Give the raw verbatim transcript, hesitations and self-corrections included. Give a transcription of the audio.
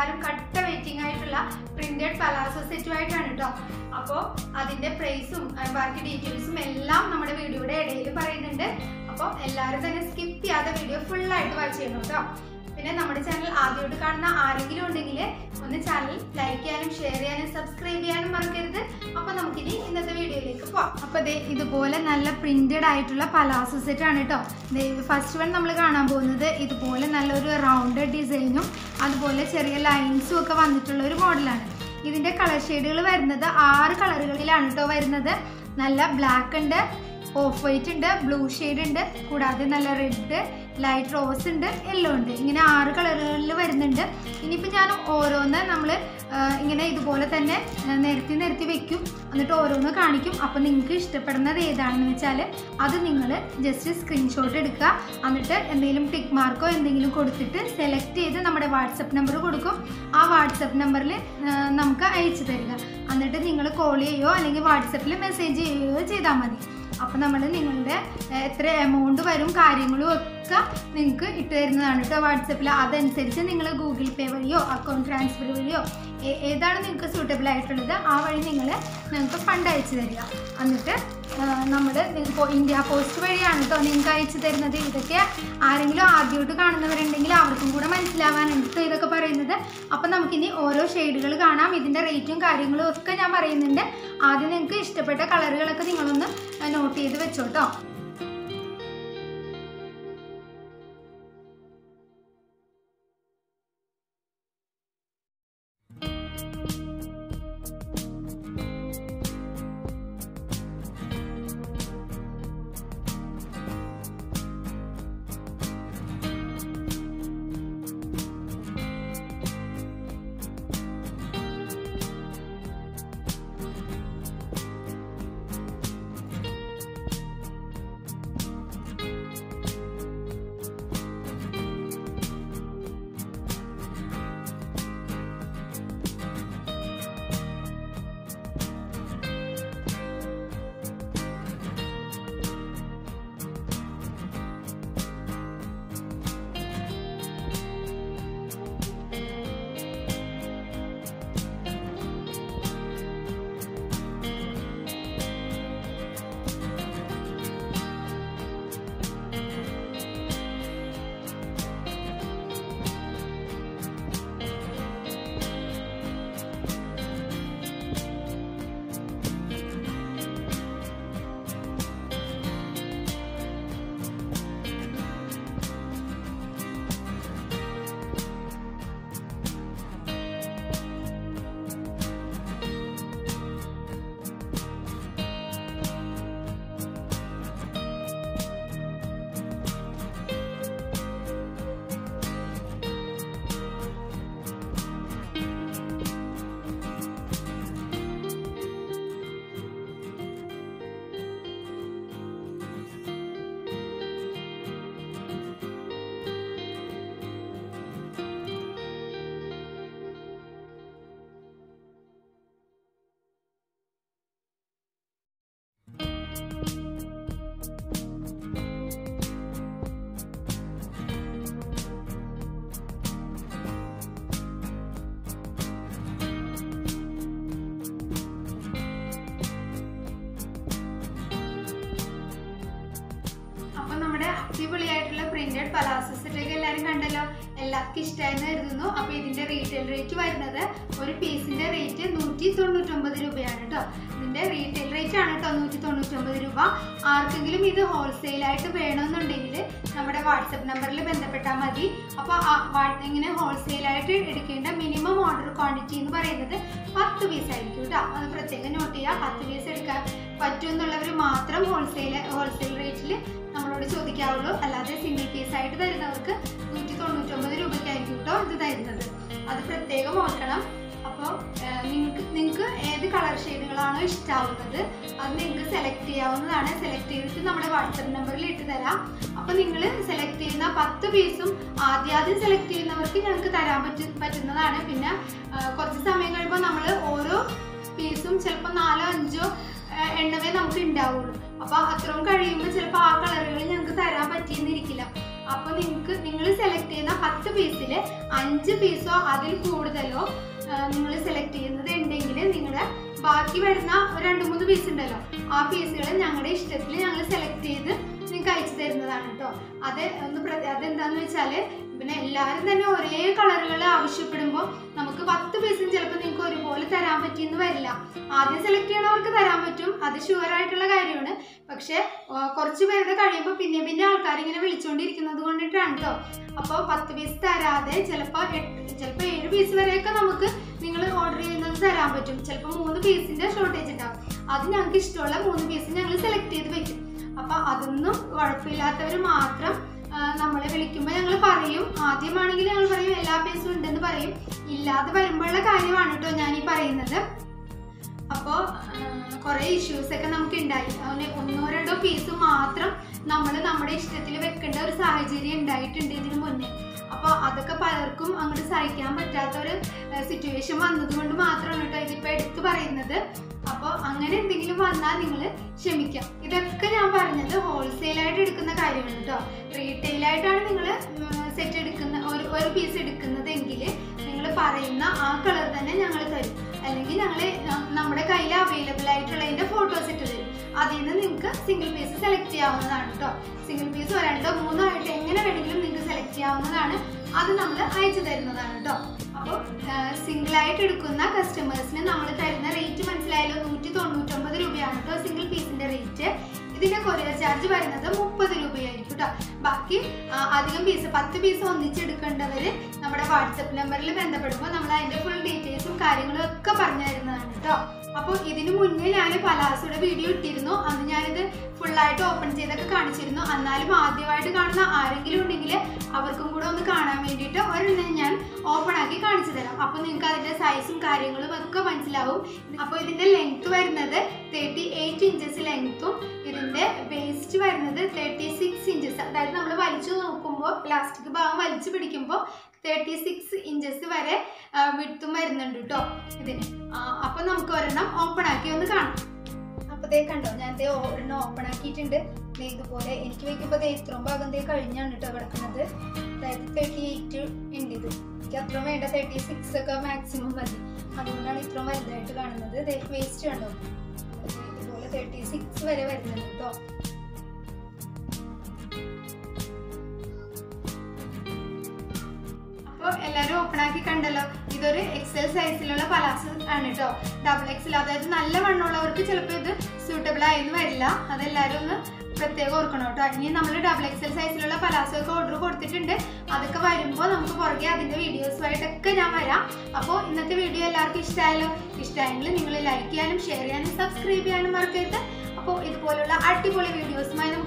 എല്ലാവരും കട്ട വെയിറ്റിംഗ് ആയിട്ടുള്ള പ്രിന്റഡ് പലാസോ സെറ്റുമായിട്ടാണ് കേട്ടോ. അപ്പോൾ അതിൻ്റെ പ്രൈസും ബാക്കി ഡീറ്റെയിൽസും എല്ലാം നമ്മുടെ വീഡിയോയുടെ ഇടയിൽ പറയുന്നുണ്ട്. അപ്പോൾ എല്ലാവരും തന്നെ സ്കിപ്പ് ചെയ്യാതെ വീഡിയോ ഫുള്ളായിട്ട് വാച്ച് ചെയ്യണം കേട്ടോ. പിന്നെ നമ്മുടെ ചാനൽ ആദ്യമായിട്ട് കാണുന്ന ആരെങ്കിലും ഉണ്ടെങ്കിൽ ഒന്ന് ചാനൽ ലൈക്ക് ചെയ്യാനും ഷെയർ ചെയ്യാനും സബ്സ്ക്രൈബ് ചെയ്യാനും മറക്കരുത്. അപ്പോൾ നമുക്കിനി ഇന്നത്തെ വീഡിയോയിലേക്ക് പോവാം. അപ്പോൾ ദേ ഇതുപോലെ നല്ല പ്രിന്റഡ് ആയിട്ടുള്ള പലാസോ സെറ്റ് ആണ് കേട്ടോ. ഫസ്റ്റ് വൺ നമ്മൾ കാണാൻ പോകുന്നത് ഇതുപോലെ നല്ലൊരു റൗണ്ട് ഡിസൈനും അതുപോലെ ചെറിയ ലൈൻസും ഒക്കെ വന്നിട്ടുള്ള ഒരു മോഡലാണ്. ഇതിൻ്റെ കളർ ഷെയ്ഡുകൾ വരുന്നത് ആറ് കളറുകളിലാണ് കേട്ടോ വരുന്നത്. നല്ല ബ്ലാക്ക് ഉണ്ട്, ഓഫ് വൈറ്റ് ഉണ്ട്, ബ്ലൂ ഷെയ്ഡ് ഉണ്ട്, കൂടാതെ നല്ല റെഡ്, ലൈറ്റ് റോസ് ഉണ്ട്, യെല്ലോ ഉണ്ട്. ഇങ്ങനെ ആറ് കളറുകളിൽ വരുന്നുണ്ട്. ഇനിയിപ്പോൾ ഞാൻ ഓരോന്ന് നമ്മൾ ഇങ്ങനെ ഇതുപോലെ തന്നെ നിരത്തി നിരത്തി വെക്കും, എന്നിട്ട് ഓരോന്ന് കാണിക്കും. അപ്പോൾ നിങ്ങൾക്ക് ഇഷ്ടപ്പെടുന്നത് ഏതാണെന്ന് വെച്ചാൽ അത് നിങ്ങൾ ജസ്റ്റ് സ്ക്രീൻഷോട്ട് എടുക്കുക. എന്നിട്ട് എന്തെങ്കിലും ടിക്ക് മാർക്കോ എന്തെങ്കിലും കൊടുത്തിട്ട് സെലക്ട് ചെയ്ത് നമ്മുടെ വാട്സപ്പ് നമ്പർ കൊടുക്കും. ആ വാട്സപ്പ് നമ്പറിൽ നമുക്ക് അയച്ചു തരിക. എന്നിട്ട് നിങ്ങൾ കോൾ ചെയ്യുകയോ അല്ലെങ്കിൽ വാട്സപ്പിൽ മെസ്സേജ് ചെയ്യുകയോ ചെയ്താൽ മതി. അപ്പോൾ നമ്മൾ നിങ്ങളുടെ എത്ര എമൗണ്ട് വരും കാര്യങ്ങളും ഒക്കെ നിങ്ങൾക്ക് ഇട്ട് തരുന്നതാണ് കേട്ടോ വാട്സപ്പിൽ. അതനുസരിച്ച് നിങ്ങൾ ഗൂഗിൾ പേ വഴിയോ അക്കൗണ്ട് ട്രാൻസ്ഫർ വഴിയോ ഏതാണ് നിങ്ങൾക്ക് സൂട്ടബിൾ ആയിട്ടുള്ളത് ആ വഴി നിങ്ങൾ നിങ്ങൾക്ക് ഫണ്ട് അയച്ചു തരിക. എന്നിട്ട് നമ്മൾ ഇന്ത്യ പോസ്റ്റ് വഴിയാണ് കേട്ടോ നിങ്ങൾക്ക് അയച്ചു തരുന്നത്. ഇതൊക്കെ ആരെങ്കിലും ആദ്യമായിട്ട് കാണുന്നവരുണ്ടെങ്കിൽ അവർക്കും കൂടെ മനസ്സിലാവാനാണ് കേട്ടോ ഇതൊക്കെ പറയുന്നത്. അപ്പം നമുക്കിനി ഓരോ ഷെയ്ഡുകൾ കാണാം. ഇതിൻ്റെ റേറ്റും കാര്യങ്ങളും ഒക്കെ ഞാൻ പറയുന്നുണ്ട്. ആദ്യം നിങ്ങൾക്ക് ഇഷ്ടപ്പെട്ട കളറുകളൊക്കെ നിങ്ങളൊന്ന് നോട്ട് ചെയ്ത് വെച്ചോട്ടോ. അടിപൊളിയായിട്ടുള്ള പ്രിന്റഡ് പലാസോ സെറ്റൊക്കെ എല്ലാവരും കണ്ടല്ലോ. എല്ലാവർക്കും ഇഷ്ടമായെന്ന് കരുതുന്നു. അപ്പോൾ ഇതിൻ്റെ റീറ്റെയിൽ റേറ്റ് വരുന്നത് ഒരു പീസിൻ്റെ റേറ്റ് നൂറ്റി തൊണ്ണൂറ്റൊമ്പത് രൂപയാണ് കേട്ടോ. ഇതിൻ്റെ റീറ്റെയിൽ റേറ്റ് ആണ് കേട്ടോ നൂറ്റി തൊണ്ണൂറ്റൊമ്പത് രൂപ. ആർക്കെങ്കിലും ഇത് ഹോൾസെയിലായിട്ട് വേണമെന്നുണ്ടെങ്കിൽ നമ്മുടെ വാട്സപ്പ് നമ്പറിൽ ബന്ധപ്പെട്ടാൽ മതി. അപ്പോൾ ഇങ്ങനെ ഹോൾസെയിലായിട്ട് എടുക്കേണ്ട മിനിമം ഓർഡർ ക്വാണ്ടിറ്റി എന്ന് പറയുന്നത് പത്ത് പീസ് ആയിരിക്കും കേട്ടോ. അത് പ്രത്യേകം നോട്ട് ചെയ്യുക. പത്ത് പീസ് എടുക്കാൻ പറ്റുമെന്നുള്ളവർ മാത്രം ഹോൾസെയിൽ ഹോൾസെയിൽ റേറ്റിൽ നമ്മളോട് ചോദിക്കാവുള്ളൂ. അല്ലാതെ സിംഗിൾ പീസ് ആയിട്ട് തരുന്നവർക്ക് നൂറ്റി തൊണ്ണൂറ്റൊമ്പത് രൂപയ്ക്കായിരിക്കും കേട്ടോ ഇത് തരുന്നത്. അത് പ്രത്യേകം ഓർക്കണം. അപ്പോൾ നിങ്ങൾക്ക് നിങ്ങൾക്ക് ഏത് കളർ ഷെയ്ഡുകളാണോ ഇഷ്ടമാവുന്നത് അത് നിങ്ങൾക്ക് സെലക്ട് ചെയ്യാവുന്നതാണ്. സെലക്ട് ചെയ്തിട്ട് നമ്മുടെ വാട്സപ്പ് നമ്പറിൽ ഇട്ട് തരാം. അപ്പോൾ നിങ്ങൾ സെലക്ട് ചെയ്യുന്ന പത്ത് പീസും ആദ്യാദ്യം സെലക്ട് ചെയ്യുന്നവർക്ക് ഞങ്ങൾക്ക് തരാൻ പറ്റ പറ്റുന്നതാണ്. പിന്നെ കുറച്ച് സമയം കഴിയുമ്പോൾ നമ്മൾ ഓരോ പീസും ചിലപ്പോൾ നാലോ അഞ്ചോ എണ്ണവേ നമുക്ക് ഉണ്ടാവുള്ളൂ. അപ്പോൾ അത്രയും കഴിയുമ്പോൾ ചിലപ്പോൾ ആ കളറുകൾ ഞങ്ങൾക്ക് തരാൻ പറ്റിയെന്നിരിക്കില്ല. അപ്പോൾ നിങ്ങൾക്ക് നിങ്ങൾ സെലക്ട് ചെയ്യുന്ന പത്ത് പീസിൽ അഞ്ച് പീസോ അതിൽ കൂടുതലോ നിങ്ങൾ സെലക്ട് ചെയ്യുന്നത് ഉണ്ടെങ്കിൽ നിങ്ങളുടെ ബാക്കി വരുന്ന ഒരു രണ്ട് മൂന്ന് പീസ് ഉണ്ടല്ലോ, ആ പീസുകൾ ഞങ്ങളുടെ ഇഷ്ടത്തിൽ ഞങ്ങൾ സെലക്ട് ചെയ്ത് നിങ്ങൾക്ക് അയച്ചു തരുന്നതാണ് കേട്ടോ. അത് ഒന്ന് അതെന്താന്ന് വെച്ചാൽ പിന്നെ എല്ലാവരും തന്നെ ഒരേ കളറുകൾ ആവശ്യപ്പെടുമ്പോൾ നമുക്ക് പത്ത് പീസും ചിലപ്പോൾ നിങ്ങൾക്ക് ഒരുപോലെ തരാൻ പറ്റിയെന്ന് വരില്ല. ആദ്യം സെലക്ട് ചെയ്യണവർക്ക് തരാൻ പറ്റും, അത് ഷുവർ ആയിട്ടുള്ള കാര്യമാണ്. പക്ഷെ കുറച്ച് പേരുടെ കഴിയുമ്പോൾ പിന്നെ പിന്നെ ആൾക്കാർ ഇങ്ങനെ വിളിച്ചുകൊണ്ടിരിക്കുന്നത് കൊണ്ടിട്ടാണ് കേട്ടോ. അപ്പോൾ പത്ത് പീസ് തരാതെ ചിലപ്പോൾ എട്ട് ചിലപ്പോൾ ഏഴ് പീസ് വരെയൊക്കെ നമുക്ക് നിങ്ങൾ ഓർഡർ ചെയ്യുന്നത് തരാൻ പറ്റും. ചിലപ്പോൾ മൂന്ന് പീസിന്റെ ഷോർട്ടേജ് ഉണ്ടാവും. അത് ഞങ്ങൾക്ക് ഇഷ്ടമുള്ള മൂന്ന് പീസ് ഞങ്ങൾ സെലക്ട് ചെയ്ത് വെക്കും. അപ്പൊ അതൊന്നും കുഴപ്പമില്ലാത്തവർ മാത്രം നമ്മളെ വിളിക്കുമ്പോൾ ഞങ്ങൾ പറയും. ആദ്യമാണെങ്കിൽ ഞങ്ങൾ പറയും എല്ലാ പീസും ഉണ്ടെന്ന് പറയും. ഇല്ലാതെ വരുമ്പോഴുള്ള കാര്യമാണ് കേട്ടോ ഞാൻ ഈ പറയുന്നത്. അപ്പോൾ കുറേ ഇഷ്യൂസ് ഒക്കെ നമുക്ക് ഉണ്ടായി. അങ്ങനെ ഒന്നോ രണ്ടോ പീസ് മാത്രം നമ്മൾ നമ്മുടെ ഇഷ്ടത്തിൽ വെക്കേണ്ട ഒരു സാഹചര്യം ഉണ്ടായിട്ടുണ്ട് ഇതിനു മുന്നേ. അപ്പോൾ അതൊക്കെ പലർക്കും അങ്ങോട്ട് സഹിക്കാൻ പറ്റാത്ത ഒരു സിറ്റുവേഷൻ വന്നതുകൊണ്ട് മാത്രമാണ് കേട്ടോ ഇതിപ്പോൾ എടുത്തു പറയുന്നത്. അപ്പോൾ അങ്ങനെ എന്തെങ്കിലും വന്നാൽ നിങ്ങൾ ക്ഷമിക്കാം. ഇതൊക്കെ ഞാൻ പറഞ്ഞത് ഹോൾസെയിലായിട്ട് എടുക്കുന്ന കാര്യമാണ് കേട്ടോ. റീറ്റെയിലായിട്ടാണ് നിങ്ങൾ സെറ്റ് എടുക്കുന്ന ഒരു ഒരു പീസ് എടുക്കുന്നതെങ്കിൽ നിങ്ങൾ പറയുന്ന ആ കളർ തന്നെ ഞങ്ങൾ തരും. അല്ലെങ്കിൽ ഞങ്ങൾ നമ്മുടെ കയ്യിൽ അവൈലബിൾ ആയിട്ടുള്ളതിൻ്റെ ഫോട്ടോസ് ഇട്ട് തരും. അതിൽ നിന്ന് നിങ്ങൾക്ക് സിംഗിൾ പീസ് സെലക്ട് ചെയ്യാവുന്നതാണ് കേട്ടോ. സിംഗിൾ പീസ് രണ്ടോ മൂന്നോ ആയിട്ട് എങ്ങനെ വേണമെങ്കിലും നിങ്ങൾക്ക് സെലക്ട് ചെയ്യാവുന്നതാണ്. അത് നമ്മൾ അയച്ചു തരുന്നതാണ് കേട്ടോ. അപ്പോൾ സിംഗിളായിട്ട് എടുക്കുന്ന കസ്റ്റമേഴ്സിന് നമ്മൾ തരുന്ന റേറ്റ് മനസ്സിലായാലോ, നൂറ്റി തൊണ്ണൂറ്റൊമ്പത് രൂപയാണ് കേട്ടോ സിംഗിൾ പീസിൻ്റെ റേറ്റ്. ഇതിൻ്റെ കൊറിയർ ചാർജ് വരുന്നത് മുപ്പത് രൂപയായിരിക്കും കേട്ടോ. ബാക്കി അധികം പീസ് പത്ത് പീസ് ഒന്നിച്ചെടുക്കേണ്ടവർ നമ്മുടെ വാട്സപ്പ് നമ്പറിൽ ബന്ധപ്പെടുമ്പോൾ നമ്മൾ അതിൻ്റെ ഫുൾ ഡീറ്റെയിൽസും കാര്യങ്ങളും ഒക്കെ പറഞ്ഞു തരുന്നതാണ് കേട്ടോ. അപ്പോൾ ഇതിനു മുന്നേ ഞാൻ പലാസോയുടെ വീഡിയോ ഇട്ടിരുന്നു. അന്ന് ഞാനിത് ഫുള്ളായിട്ട് ഓപ്പൺ ചെയ്തൊക്കെ കാണിച്ചിരുന്നു. എന്നാലും ആദ്യമായിട്ട് കാണുന്ന ആരെങ്കിലും ഉണ്ടെങ്കിൽ അവർക്കും കൂടെ ഒന്ന് കാണാൻ വേണ്ടിയിട്ട് ഒരെണ്ണം ഞാൻ ഓപ്പൺ ആക്കി കാണിച്ചു തരാം. അപ്പോൾ നിങ്ങൾക്ക് അതിൻ്റെ സൈസും കാര്യങ്ങളും ഒക്കെ മനസ്സിലാവും. അപ്പോൾ ഇതിൻ്റെ ലെങ്ത് വരുന്നത് തേർട്ടി എയ്റ്റ് ഇഞ്ചസ് ലെങ്ത്തും ഇതിൻ്റെ വേസ്റ്റ് വരുന്നത് തേർട്ടി സിക്സ് ഇഞ്ചസ്. അതായത് നമ്മൾ വലിച്ചു നോക്കുമ്പോൾ പ്ലാസ്റ്റിക് ഭാഗം വലിച്ചു പിടിക്കുമ്പോൾ തേർട്ടി സിക്സ് ഇഞ്ചസ് വരെ വിട്ടും വരുന്നുണ്ട് കേട്ടോ ഇതിന്. അപ്പം നമുക്ക് ഒരെണ്ണം ഓപ്പൺ ആക്കി ഒന്ന് കാണാം. അപ്പോൾ ദേ കണ്ടോ, ഞാൻ ദേ ഒരെണ്ണം ഓപ്പൺ ആക്കിയിട്ടുണ്ട്. ഇതുപോലെ എനിക്ക് വയ്ക്കുമ്പോൾ ദേ ഇത്രയും ഭാഗം ദേ കഴിഞ്ഞാണ് കേട്ടോ കിടക്കുന്നത്. അതായത് തേർട്ടി എയ്റ്റ് ഉണ്ട് ഇത്. എനിക്ക് അത്രയും വേണ്ട, തേർട്ടി സിക്സ് ഒക്കെ മാക്സിമം മതി. അതുകൊണ്ടാണ് ഇത്രയും വലുതായിട്ട് കാണുന്നത്. ദേ വേസ്റ്റ് കണ്ടോ, ഇതുപോലെ തേർട്ടി സിക്സ് വരെ വരുന്നുണ്ട് കേട്ടോ. അപ്പോൾ എല്ലാവരും ഓപ്പൺ ആക്കി കണ്ടല്ലോ. ഇതൊരു എക്സൽ സൈസിലുള്ള പലാസോ ആണ് കേട്ടോ. ഡബിൾ എക്സൽ, അതായത് നല്ല വണ്ണമുള്ളവർക്ക് ചിലപ്പോൾ ഇത് സ്യൂട്ടബിൾ ആയെന്ന് വരില്ല. അതെല്ലാവരും ഒന്ന് പ്രത്യേകം ഓർക്കണം കേട്ടോ. ഇനി നമ്മൾ ഡബിൾ എക്സൽ സൈസിലുള്ള പലാസോ ഒക്കെ ഓർഡർ കൊടുത്തിട്ടുണ്ട്. അതൊക്കെ വരുമ്പോൾ നമുക്ക് പുറകെ അതിൻ്റെ വീഡിയോസുമായിട്ടൊക്കെ ഞാൻ വരാം. അപ്പോൾ ഇന്നത്തെ വീഡിയോ എല്ലാവർക്കും ഇഷ്ടമായാലോ? ഇഷ്ടമായെങ്കിൽ നിങ്ങൾ ലൈക്ക് ചെയ്യാനും ഷെയർ ചെയ്യാനും സബ്സ്ക്രൈബ് ചെയ്യാനും മറക്കരുത്. അപ്പോൾ ഇതുപോലുള്ള അടിപൊളി വീഡിയോസുമായി